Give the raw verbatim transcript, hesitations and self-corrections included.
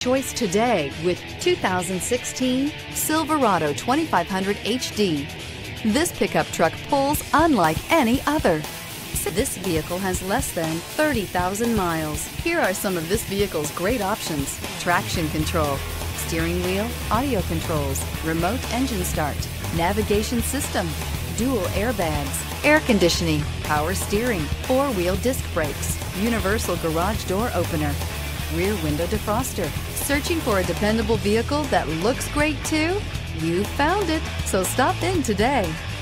choice today with two thousand sixteen Silverado twenty-five hundred H D. This pickup truck pulls unlike any other. This vehicle has less than thirty thousand miles. Here are some of this vehicle's great options: traction control, steering wheel audio controls, remote engine start, navigation system, dual airbags, air conditioning, power steering, four-wheel disc brakes, universal garage door opener, rear window defroster. Searching for a dependable vehicle that looks great too? You found it, so stop in today.